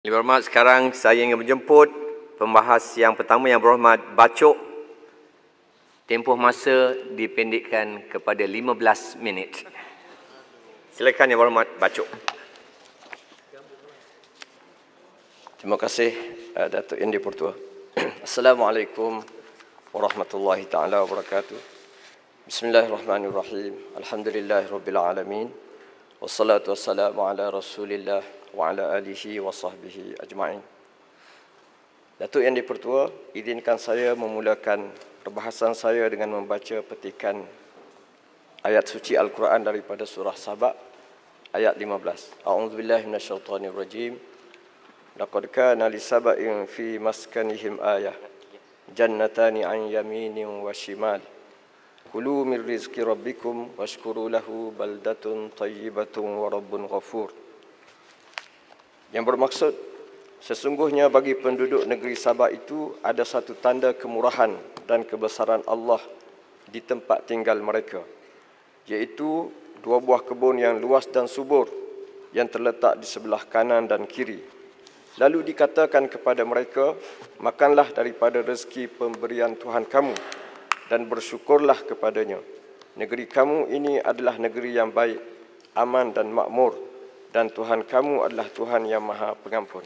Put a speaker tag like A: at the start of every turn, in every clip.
A: Yang berhormat, sekarang saya ingin menjemput pembahas yang pertama yang berhormat Bacok. Tempoh masa dipendekkan kepada 15 minit. Silakan yang berhormat Bacok.
B: Terima kasih Datuk Yang di-Pertua. Assalamualaikum warahmatullahi taala wabarakatuh. Bismillahirrahmanirrahim. Alhamdulillahirabbil alamin. Wassalatu wassalamu ala Rasulillah wa ala alihi wa sahbihi ajma'in. Datuk Yang di-Pertua, izinkan saya memulakan perbahasan saya dengan membaca petikan ayat suci Al-Quran daripada surah Saba ayat 15. A'udzubillahi minasyaitonirrajim. Laqad kana li saba'in fi maskanihim ayah jannatani an yaminin wa shimal. Kulu min rizqi rabbikum washkuru lahu baldatun tayyibatun wa rabbun ghafur. Yang bermaksud, sesungguhnya bagi penduduk negeri Sabah itu ada satu tanda kemurahan dan kebesaran Allah di tempat tinggal mereka, iaitu dua buah kebun yang luas dan subur yang terletak di sebelah kanan dan kiri. Lalu dikatakan kepada mereka, makanlah daripada rezeki pemberian Tuhan kamu dan bersyukurlah kepadanya. Negeri kamu ini adalah negeri yang baik, aman dan makmur, dan Tuhan kamu adalah Tuhan yang Maha Pengampun.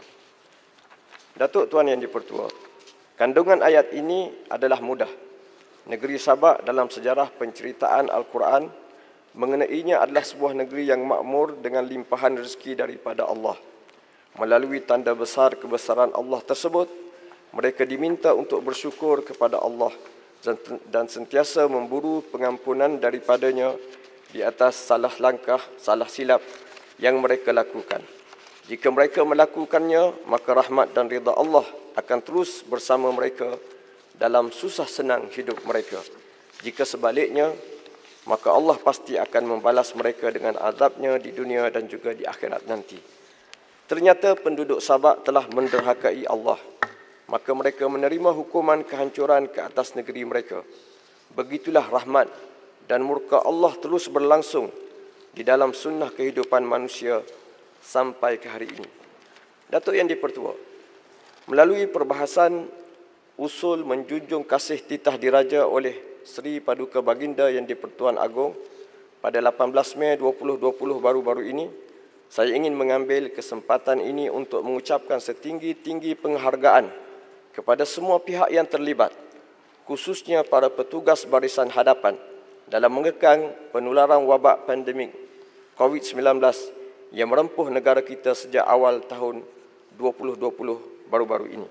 B: Datuk Tuan Yang di-Pertua, kandungan ayat ini adalah mudah. Negeri Sabah dalam sejarah penceritaan Al-Quran mengenainya adalah sebuah negeri yang makmur dengan limpahan rezeki daripada Allah. Melalui tanda besar kebesaran Allah tersebut, mereka diminta untuk bersyukur kepada Allah dan sentiasa memburu pengampunan daripadanya di atas salah langkah, salah silap yang mereka lakukan. Jika mereka melakukannya, maka rahmat dan ridha Allah akan terus bersama mereka dalam susah senang hidup mereka. Jika sebaliknya, maka Allah pasti akan membalas mereka dengan azabnya di dunia dan juga di akhirat nanti. Ternyata penduduk Sabak telah menderhakai Allah, maka mereka menerima hukuman kehancuran ke atas negeri mereka. Begitulah rahmat dan murka Allah terus berlangsung di dalam sunnah kehidupan manusia sampai ke hari ini. Datuk Yang di-Pertua, melalui perbahasan usul menjunjung kasih titah diraja oleh Seri Paduka Baginda Yang di-Pertuan Agong pada 18 Mei 2020 baru-baru ini, saya ingin mengambil kesempatan ini untuk mengucapkan setinggi-tinggi penghargaan kepada semua pihak yang terlibat, khususnya para petugas barisan hadapan dalam mengekang penularan wabak pandemik COVID-19 yang merempuh negara kita sejak awal tahun 2020 baru-baru ini.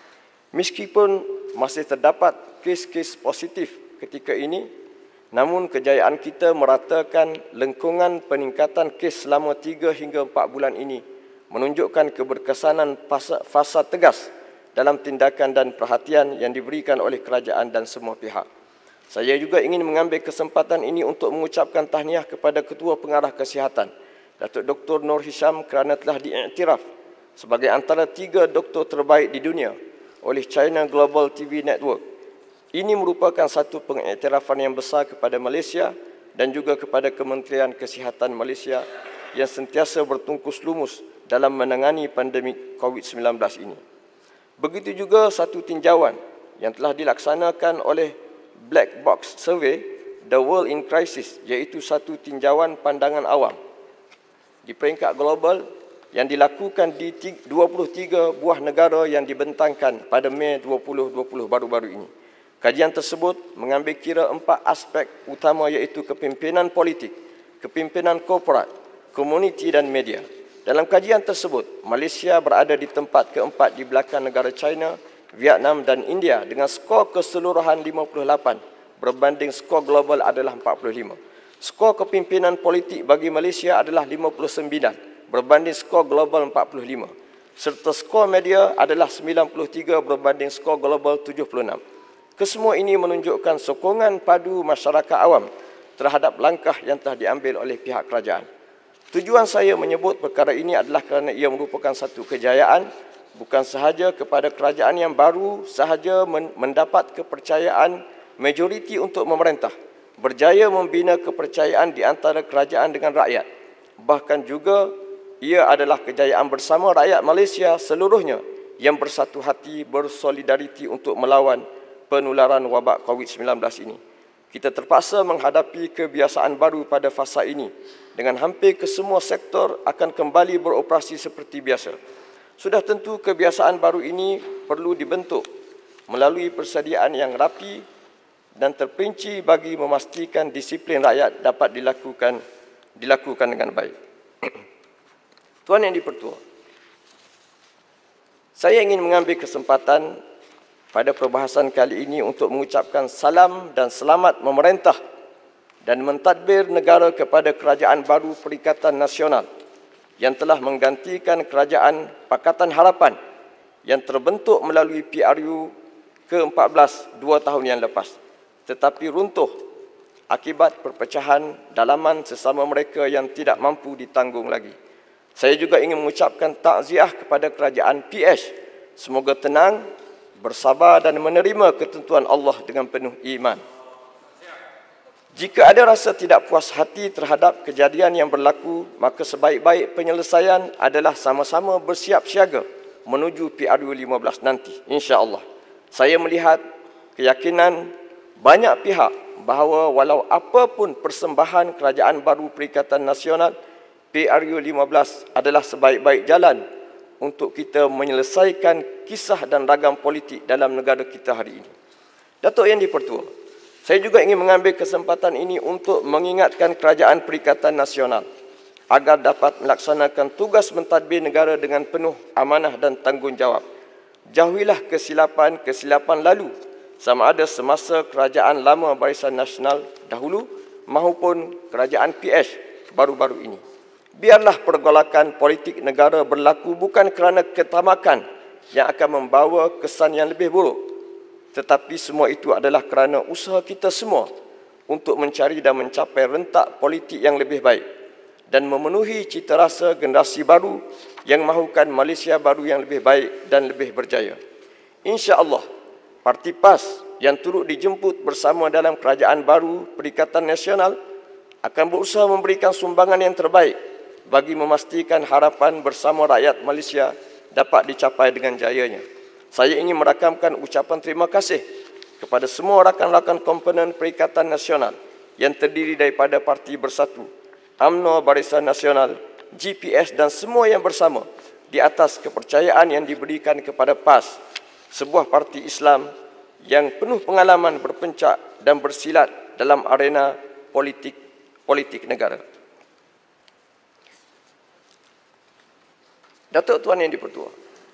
B: Meskipun masih terdapat kes-kes positif ketika ini, namun kejayaan kita meratakan lengkungan peningkatan kes selama 3 hingga 4 bulan ini menunjukkan keberkesanan fasa tegas dalam tindakan dan perhatian yang diberikan oleh kerajaan dan semua pihak. Saya juga ingin mengambil kesempatan ini untuk mengucapkan tahniah kepada Ketua Pengarah Kesihatan, Datuk Dr. Nur Hisham, kerana telah diiktiraf sebagai antara 3 doktor terbaik di dunia oleh China Global TV Network. Ini merupakan satu pengiktirafan yang besar kepada Malaysia dan juga kepada Kementerian Kesihatan Malaysia yang sentiasa bertungkus lumus dalam menangani pandemik COVID-19 ini. Begitu juga satu tinjauan yang telah dilaksanakan oleh Black Box Survey, The World in Crisis, iaitu satu tinjauan pandangan awam di peringkat global yang dilakukan di 23 buah negara yang dibentangkan pada Mei 2020 baru-baru ini. Kajian tersebut mengambil kira 4 aspek utama, iaitu kepimpinan politik, kepimpinan korporat, komuniti dan media. Dalam kajian tersebut, Malaysia berada di tempat keempat di belakang negara China, Vietnam dan India dengan skor keseluruhan 58 berbanding skor global adalah 45. Skor kepimpinan politik bagi Malaysia adalah 59 berbanding skor global 45. Serta skor media adalah 93 berbanding skor global 76. Kesemua ini menunjukkan sokongan padu masyarakat awam terhadap langkah yang telah diambil oleh pihak kerajaan. Tujuan saya menyebut perkara ini adalah kerana ia merupakan satu kejayaan bukan sahaja kepada kerajaan yang baru sahaja mendapat kepercayaan majoriti untuk memerintah, berjaya membina kepercayaan di antara kerajaan dengan rakyat, bahkan juga ia adalah kejayaan bersama rakyat Malaysia seluruhnya yang bersatu hati bersolidariti untuk melawan penularan wabak COVID-19 ini. Kita terpaksa menghadapi kebiasaan baru pada fasa ini dengan hampir kesemua sektor akan kembali beroperasi seperti biasa. Sudah tentu kebiasaan baru ini perlu dibentuk melalui persediaan yang rapi dan terperinci bagi memastikan disiplin rakyat dapat dilakukan dengan baik. Tuan Yang di-Pertua, saya ingin mengambil kesempatan pada perbahasan kali ini untuk mengucapkan salam dan selamat memerintah dan mentadbir negara kepada Kerajaan Baru Perikatan Nasional yang telah menggantikan Kerajaan Pakatan Harapan yang terbentuk melalui PRU ke-14 2 tahun yang lepas, tetapi runtuh akibat perpecahan dalaman sesama mereka yang tidak mampu ditanggung lagi. Saya juga ingin mengucapkan takziah kepada Kerajaan PH. Semoga tenang, bersabar dan menerima ketentuan Allah dengan penuh iman. Jika ada rasa tidak puas hati terhadap kejadian yang berlaku, maka sebaik-baik penyelesaian adalah sama-sama bersiap siaga menuju PRU 15 nanti, insya-Allah. Saya melihat keyakinan banyak pihak bahawa walau apapun persembahan Kerajaan Baru Perikatan Nasional, PRU 15 adalah sebaik-baik jalan untuk kita menyelesaikan kisah dan ragam politik dalam negara kita hari ini. Datuk Yang di-Pertua, saya juga ingin mengambil kesempatan ini untuk mengingatkan Kerajaan Perikatan Nasional agar dapat melaksanakan tugas mentadbir negara dengan penuh amanah dan tanggungjawab. Jauhilah kesilapan lalu sama ada semasa Kerajaan Lama Barisan Nasional dahulu maupun Kerajaan PH baru-baru ini. Biarlah pergolakan politik negara berlaku bukan kerana ketamakan yang akan membawa kesan yang lebih buruk, tetapi semua itu adalah kerana usaha kita semua untuk mencari dan mencapai rentak politik yang lebih baik dan memenuhi cita rasa generasi baru yang mahukan Malaysia baru yang lebih baik dan lebih berjaya. Insya-Allah, Parti PAS yang turut dijemput bersama dalam Kerajaan Baru Perikatan Nasional akan berusaha memberikan sumbangan yang terbaik bagi memastikan harapan bersama rakyat Malaysia dapat dicapai dengan jayanya. Saya ingin merakamkan ucapan terima kasih kepada semua rakan-rakan komponen Perikatan Nasional yang terdiri daripada Parti Bersatu, UMNO Barisan Nasional, GPS dan semua yang bersama di atas kepercayaan yang diberikan kepada PAS, sebuah parti Islam yang penuh pengalaman berpencak dan bersilat dalam arena politik negara. Datuk Tuan Yang di-Pertua,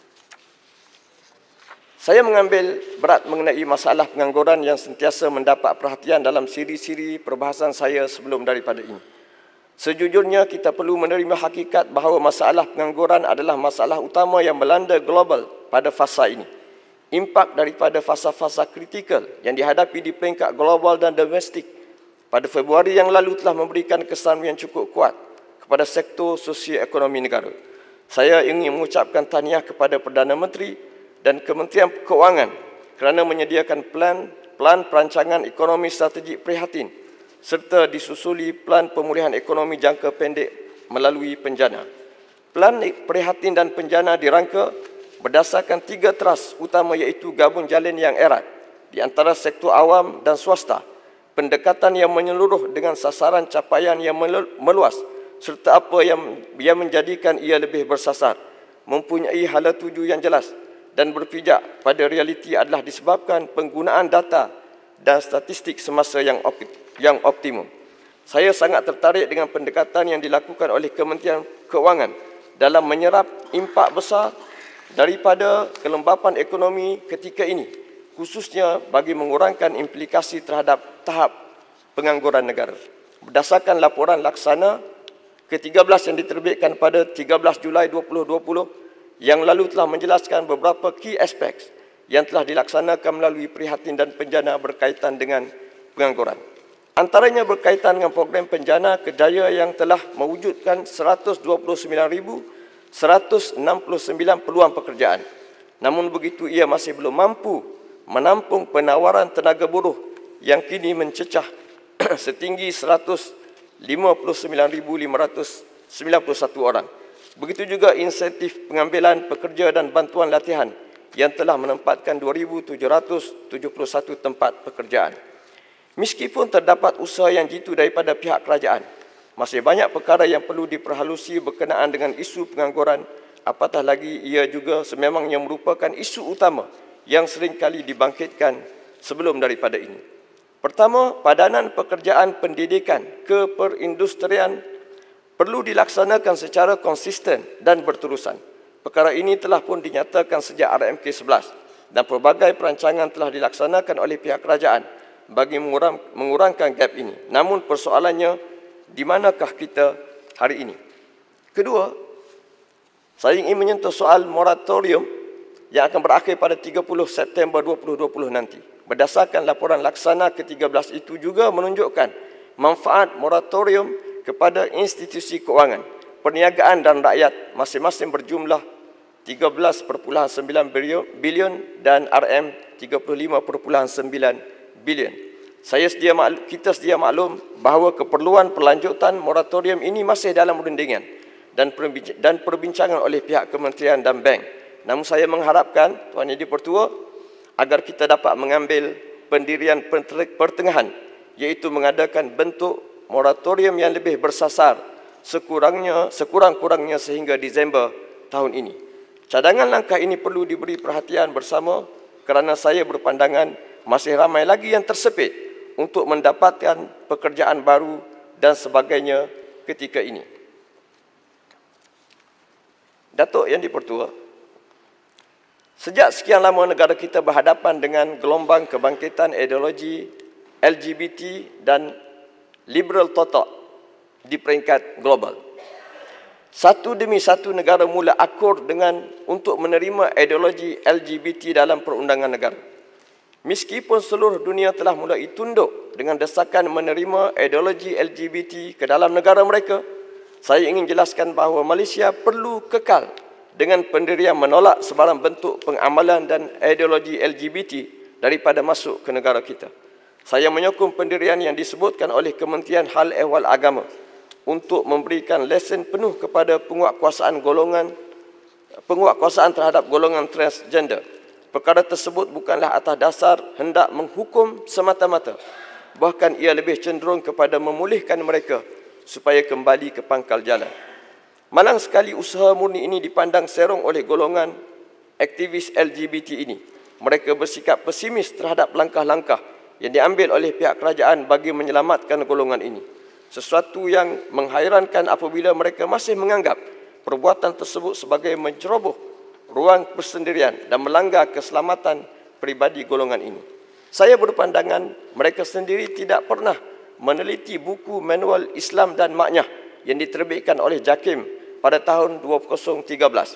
B: saya mengambil berat mengenai masalah pengangguran yang sentiasa mendapat perhatian dalam siri-siri perbahasan saya sebelum daripada ini. Sejujurnya, kita perlu menerima hakikat bahawa masalah pengangguran adalah masalah utama yang melanda global pada fasa ini. Impak daripada fasa-fasa kritikal yang dihadapi di peringkat global dan domestik pada Februari yang lalu telah memberikan kesan yang cukup kuat kepada sektor sosioekonomi negara. Saya ingin mengucapkan tahniah kepada Perdana Menteri dan Kementerian Keuangan kerana menyediakan plan perancangan ekonomi strategik prihatin serta disusuli plan pemulihan ekonomi jangka pendek melalui penjana. Plan prihatin dan penjana dirangka berdasarkan 3 teras utama iaitu gabung jalin yang erat di antara sektor awam dan swasta, pendekatan yang menyeluruh dengan sasaran capaian yang meluas, serta apa yang menjadikan ia lebih bersasar, mempunyai hala tuju yang jelas dan berpijak pada realiti adalah disebabkan penggunaan data dan statistik semasa yang optimum. Saya sangat tertarik dengan pendekatan yang dilakukan oleh Kementerian Keuangan dalam menyerap impak besar daripada kelembapan ekonomi ketika ini, khususnya bagi mengurangkan implikasi terhadap tahap pengangguran negara. Berdasarkan laporan laksana ke-13 yang diterbitkan pada 13 Julai 2020 yang lalu telah menjelaskan beberapa key aspects yang telah dilaksanakan melalui prihatin dan penjana berkaitan dengan pengangguran. Antaranya berkaitan dengan program penjana kerjaya yang telah mewujudkan 129,169 peluang pekerjaan. Namun begitu, ia masih belum mampu menampung penawaran tenaga buruh yang kini mencecah setinggi 159,591 orang. Begitu juga insentif pengambilan pekerja dan bantuan latihan yang telah menempatkan 2,771 tempat pekerjaan. Meskipun terdapat usaha yang jitu daripada pihak kerajaan, masih banyak perkara yang perlu diperhalusi berkenaan dengan isu pengangguran, apatah lagi ia juga sememangnya merupakan isu utama yang seringkali dibangkitkan sebelum daripada ini. Pertama, padanan pekerjaan pendidikan ke perindustrian perlu dilaksanakan secara konsisten dan berterusan. Perkara ini telah pun dinyatakan sejak RMK 11 dan pelbagai perancangan telah dilaksanakan oleh pihak kerajaan bagi mengurangkan gap ini. Namun persoalannya, di manakah kita hari ini? Kedua, saya ingin menyentuh soal moratorium yang akan berakhir pada 30 September 2020 nanti. Berdasarkan laporan laksana ke-13 itu juga menunjukkan manfaat moratorium kepada institusi keuangan, perniagaan dan rakyat masing-masing berjumlah 13.9 bilion dan RM35.9 bilion. Kita sedia maklum bahawa keperluan perlanjutan moratorium ini masih dalam rundingan dan perbincangan oleh pihak kementerian dan bank. Namun saya mengharapkan Tuan Yang di-Pertua agar kita dapat mengambil pendirian pertengahan, iaitu mengadakan bentuk moratorium yang lebih bersasar sekurang-kurangnya sehingga Disember tahun ini. Cadangan langkah ini perlu diberi perhatian bersama kerana saya berpandangan masih ramai lagi yang tersepit untuk mendapatkan pekerjaan baru dan sebagainya ketika ini. Datuk Yang di-Pertua, sejak sekian lama negara kita berhadapan dengan gelombang kebangkitan ideologi LGBT dan liberal total di peringkat global. Satu demi satu negara mula akur untuk menerima ideologi LGBT dalam perundangan negara. Meskipun seluruh dunia telah mulai tunduk dengan desakan menerima ideologi LGBT ke dalam negara mereka, saya ingin jelaskan bahawa Malaysia perlu kekal dengan pendirian menolak sebarang bentuk pengamalan dan ideologi LGBT daripada masuk ke negara kita. Saya menyokong pendirian yang disebutkan oleh Kementerian Hal Ehwal Agama untuk memberikan lesen penuh kepada penguatkuasaan terhadap golongan transgender. Perkara tersebut bukanlah atas dasar hendak menghukum semata-mata, bahkan ia lebih cenderung kepada memulihkan mereka supaya kembali ke pangkal jalan. Malang sekali usaha murni ini dipandang serong oleh golongan aktivis LGBT ini. Mereka bersikap pesimis terhadap langkah-langkah yang diambil oleh pihak kerajaan bagi menyelamatkan golongan ini. Sesuatu yang menghairankan apabila mereka masih menganggap perbuatan tersebut sebagai menceroboh ruang persendirian dan melanggar keselamatan peribadi golongan ini. Saya berpandangan mereka sendiri tidak pernah meneliti buku manual Islam dan Maknyah yang diterbitkan oleh JAKIM pada tahun 2013.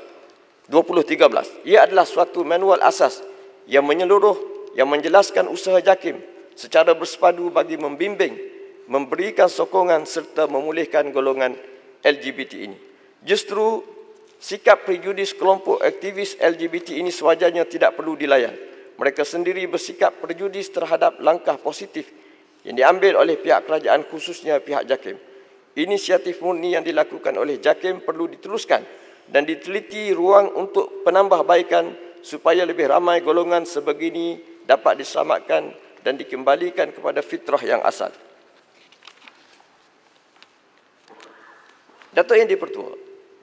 B: Ia adalah suatu manual asas yang menyeluruh yang menjelaskan usaha JAKIM secara bersepadu bagi membimbing, memberikan sokongan serta memulihkan golongan LGBT ini. Justru sikap prejudis kelompok aktivis LGBT ini sewajarnya tidak perlu dilayan. Mereka sendiri bersikap prejudis terhadap langkah positif yang diambil oleh pihak kerajaan, khususnya pihak JAKIM. Inisiatif murni yang dilakukan oleh JAKIM perlu diteruskan dan diteliti ruang untuk penambahbaikan supaya lebih ramai golongan sebegini dapat diselamatkan dan dikembalikan kepada fitrah yang asal. Datuk Yang di-Pertua,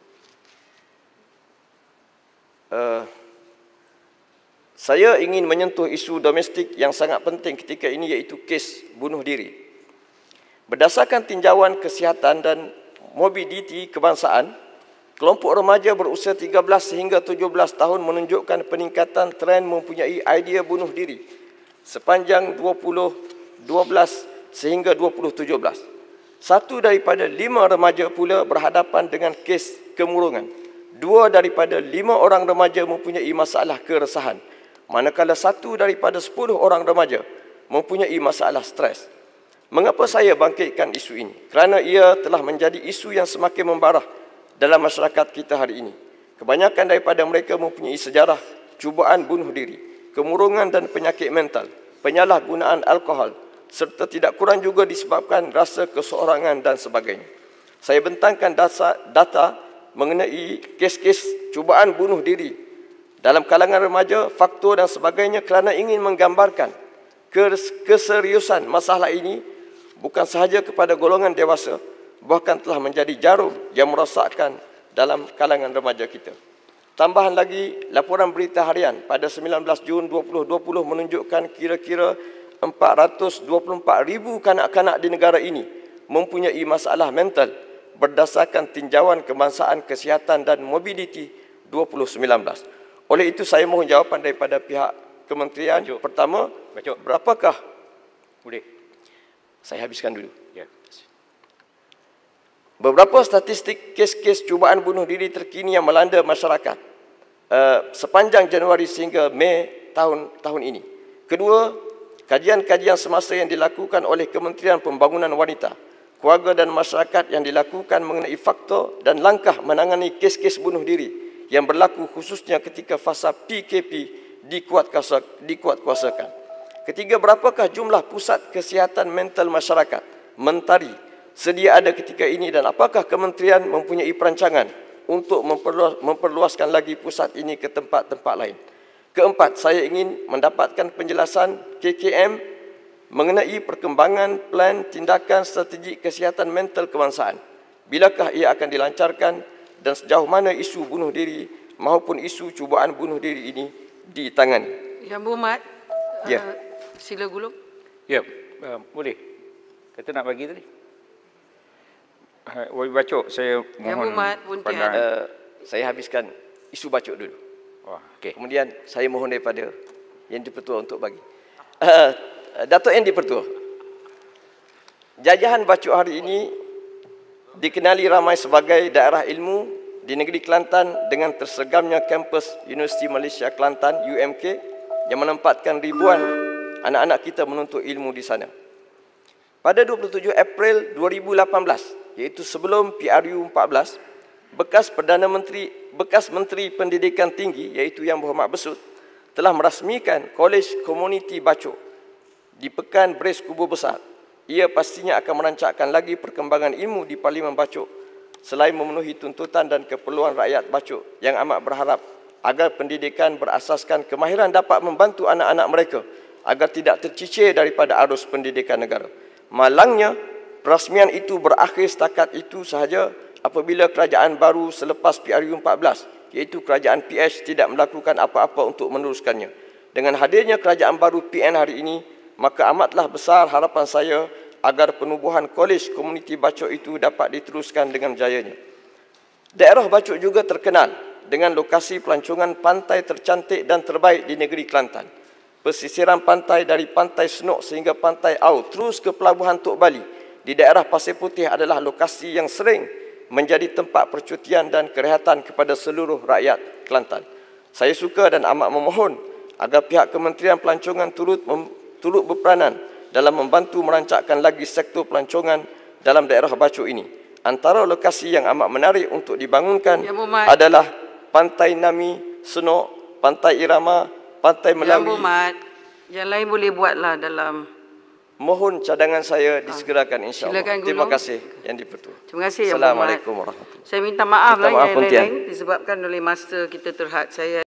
B: saya ingin menyentuh isu domestik yang sangat penting ketika ini, iaitu kes bunuh diri. Berdasarkan tinjauan kesihatan dan morbiditi kebangsaan, kelompok remaja berusia 13 sehingga 17 tahun menunjukkan peningkatan tren mempunyai idea bunuh diri sepanjang 2012 sehingga 2017. 1 daripada 5 remaja pula berhadapan dengan kes kemurungan. 2 daripada 5 orang remaja mempunyai masalah keresahan, manakala 1 daripada 10 orang remaja mempunyai masalah stres. Mengapa saya bangkitkan isu ini? Kerana ia telah menjadi isu yang semakin membarah dalam masyarakat kita hari ini. Kebanyakan daripada mereka mempunyai sejarah cubaan bunuh diri, kemurungan dan penyakit mental, penyalahgunaan alkohol, serta tidak kurang juga disebabkan rasa keseorangan dan sebagainya. Saya bentangkan data mengenai kes-kes cubaan bunuh diri dalam kalangan remaja, faktor dan sebagainya, kerana ingin menggambarkan keseriusan masalah ini bukan sahaja kepada golongan dewasa, bahkan telah menjadi jarum yang merosakkan dalam kalangan remaja kita. Tambahan lagi, laporan berita harian pada 19 Jun 2020 menunjukkan kira-kira 424,000 kanak-kanak di negara ini mempunyai masalah mental berdasarkan tinjauan Kebangsaan Kesihatan dan Mobiliti 2019. Oleh itu saya mohon jawapan daripada pihak kementerian.
C: Bajuk.
B: Pertama,
C: Bajuk.
B: berapakah?
C: Boleh.
B: Saya habiskan dulu.
C: Ya.
B: Beberapa statistik kes-kes cubaan bunuh diri terkini yang melanda masyarakat sepanjang Januari sehingga Mei tahun ini. Kedua, kajian-kajian semasa yang dilakukan oleh Kementerian Pembangunan Wanita, Keluarga dan Masyarakat yang dilakukan mengenai faktor dan langkah menangani kes-kes bunuh diri yang berlaku khususnya ketika fasa PKP dikuatkuasakan. Ketiga, berapakah jumlah pusat kesihatan mental masyarakat mentari sedia ada ketika ini dan apakah kementerian mempunyai perancangan untuk memperluaskan lagi pusat ini ke tempat-tempat lain. Keempat, saya ingin mendapatkan penjelasan KKM mengenai perkembangan plan tindakan strategi kesihatan mental kebangsaan. Bilakah ia akan dilancarkan dan sejauh mana isu bunuh diri maupun isu cubaan bunuh diri ini ditangani.
D: Yang Berhormat,
B: Ya.
D: sila gulung.
C: Ya, boleh. Kata nak bagi tadi. Wabi Bacok, saya mohon
D: Berhormat, puntian.
C: pandangan.
B: Saya habiskan isu bacok dulu.
C: Wah, okey.
B: Kemudian saya mohon daripada Yang di-Pertua untuk bagi. Datuk Yang di-Pertua, jajahan bacok hari ini dikenali ramai sebagai daerah ilmu di negeri Kelantan dengan tersegamnya kampus Universiti Malaysia Kelantan UMK yang menempatkan ribuan anak-anak kita menuntut ilmu di sana. Pada 27 April 2018, iaitu sebelum PRU 14, bekas Menteri Pendidikan Tinggi iaitu Yang Berhormat Besut telah merasmikan Kolej Komuniti Bacok di Pekan Bres Kubur Besar. Ia pastinya akan merancangkan lagi perkembangan ilmu di Parlimen Bacok selain memenuhi tuntutan dan keperluan rakyat Bacok yang amat berharap agar pendidikan berasaskan kemahiran dapat membantu anak-anak mereka agar tidak tercicir daripada arus pendidikan negara. Malangnya, perasmian itu berakhir setakat itu sahaja apabila kerajaan baru selepas PRU 14, iaitu kerajaan PH tidak melakukan apa-apa untuk meneruskannya. Dengan hadirnya kerajaan baru PN hari ini, maka amatlah besar harapan saya agar penubuhan Kolej Komuniti Bacok itu dapat diteruskan dengan jayanya. Daerah Bacok juga terkenal dengan lokasi pelancongan pantai tercantik dan terbaik di negeri Kelantan. Pesisiran pantai dari Pantai Senok sehingga Pantai Au terus ke Pelabuhan Tok Bali di daerah Pasir Putih adalah lokasi yang sering menjadi tempat percutian dan kerehatan kepada seluruh rakyat Kelantan. Saya suka dan amat memohon agar pihak Kementerian Pelancongan turut berperanan dalam membantu merancangkan lagi sektor pelancongan dalam daerah Bacok ini. Antara lokasi yang amat menarik untuk dibangunkan adalah Pantai Nami, Senok, Pantai Irama, Pantai Melawi.
D: Yang Berhormat, yang lain boleh buatlah dalam.
B: Mohon cadangan saya disegerakan insya-Allah.
D: Silakan,
B: Terima
D: Gulung.
B: kasih Yang di-Pertua.
D: Terima kasih Yang Berhormat.
B: Assalamualaikum warahmatullahi wabarakatuh.
D: Saya minta maaf
B: Minta maaf,
D: yang
B: Puntian.
D: lain-lain disebabkan oleh masa kita terhad. Saya